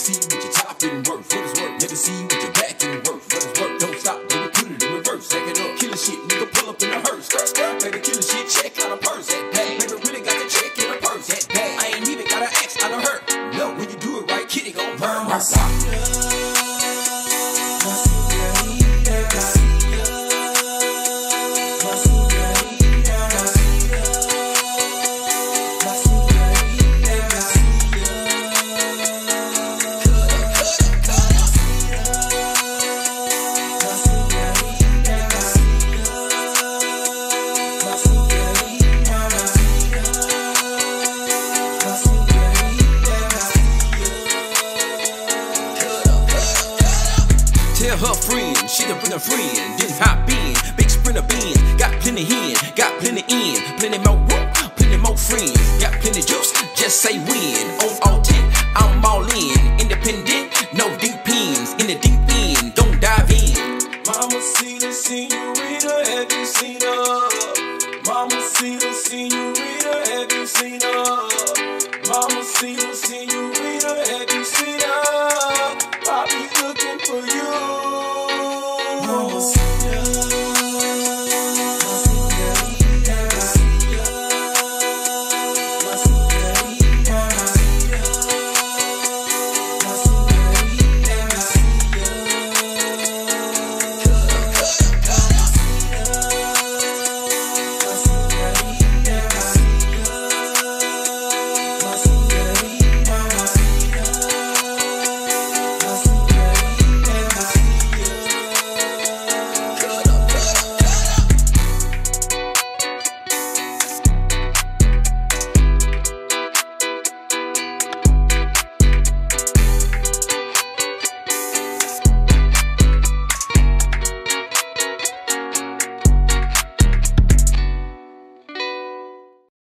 see what your top and worth. What is worth? Let me see what your back and worth. What is worth? Don't stop, baby, put it in reverse. Stack it up, killer shit, nigga, pull up in a hearse. Baby, killer shit, check out a purse. That bag, baby, really got the check in a purse. That bag, I ain't even gotta ask, I done hurt. No, when you do it right, kitty gon' burn. Tell her friend, she can bring a friend. Then hop in, big sprinter bin. Got plenty hen, got plenty in. Plenty more room, plenty more friends. Got plenty juice, just say when. On all 10, I'm all in. Independent, no deep ends. In the deep end, don't dive in. Mamacita, senorita, have you seen her? Mamacita, senorita, have you seen her? Mamacita, senorita, have you seen her? Bobby looking for you.